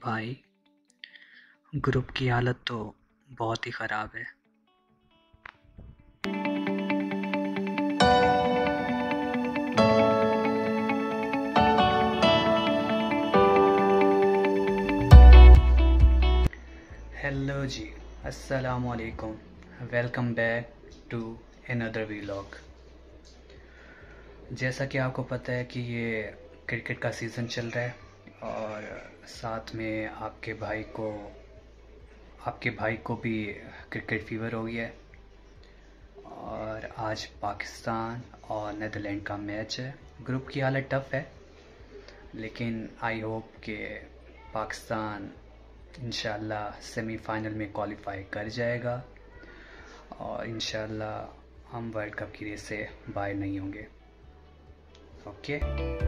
भाई, ग्रुप की हालत तो बहुत ही ख़राब है। हेलो जी, अस्सलाम वालेकुम। Welcome back to another vlog. जैसा कि आपको पता है कि ये क्रिकेट का सीज़न चल रहा है और साथ में आपके भाई को भी क्रिकेट फीवर हो गया है। और आज पाकिस्तान और नीदरलैंड का मैच है। ग्रुप की हालत टफ है, लेकिन आई होप कि पाकिस्तान इंशाल्लाह सेमीफाइनल में क्वालिफाई कर जाएगा और इंशाल्लाह हम वर्ल्ड कप की रेस से बाहर नहीं होंगे। ओके।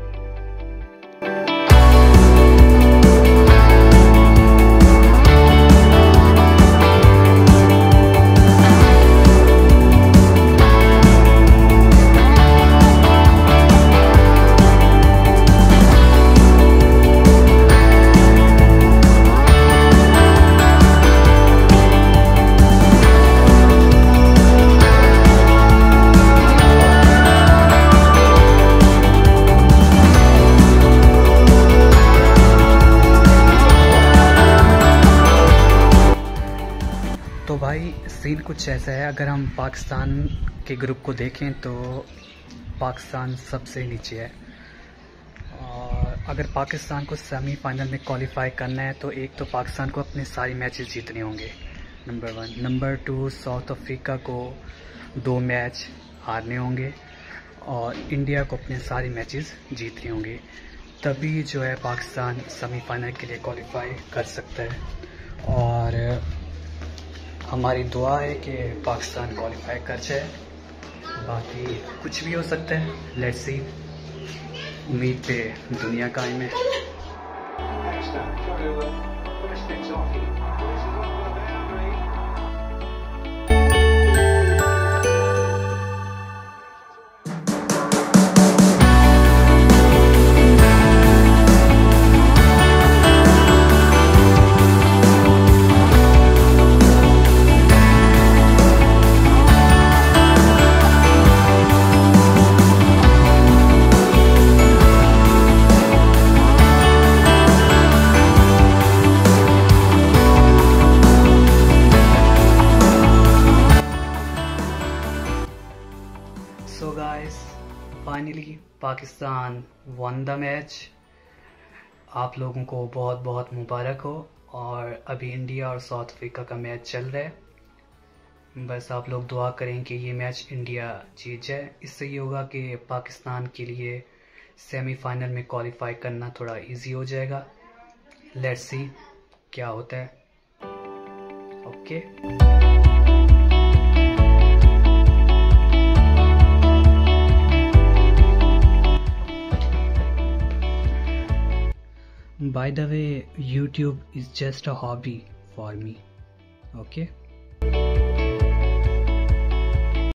तो भाई सीन कुछ ऐसा है, अगर हम पाकिस्तान के ग्रुप को देखें तो पाकिस्तान सबसे नीचे है। और अगर पाकिस्तान को सेमीफाइनल में क्वालिफाई करना है तो एक तो पाकिस्तान को अपने सारे मैचेस जीतने होंगे, नंबर 1। नंबर 2, साउथ अफ्रीका को 2 मैच हारने होंगे और इंडिया को अपने सारे मैचेस जीतने होंगे, तभी जो है पाकिस्तान सेमीफाइनल के लिए क्वालिफाई कर सकता है। और हमारी दुआ है कि पाकिस्तान क्वालिफाई कर जाए, बाकी कुछ भी हो सकता है। लेट्स सी, उम्मीद पे दुनिया कायम है। So guys, finally Pakistan won the match. आप लोगों को बहुत बहुत मुबारक हो। और अभी इंडिया और साउथ अफ्रीका का मैच चल रहा है। बस आप लोग दुआ करें कि ये मैच इंडिया जीत जाए। इससे ये होगा कि पाकिस्तान के लिए सेमीफाइनल में क्वालिफाई करना थोड़ा इजी हो जाएगा। लेट्स सी क्या होता है। Okay. By the way, YouTube is just a hobby for me. Okay.